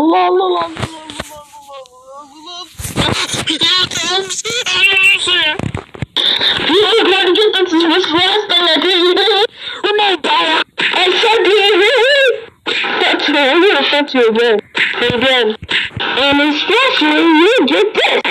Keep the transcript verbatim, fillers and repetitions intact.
Allah Allah Allah Allah You're going to get this much worse than I did. Oh my god. I said you. That's me. I'm going to touch you again. Again. And especially you get this.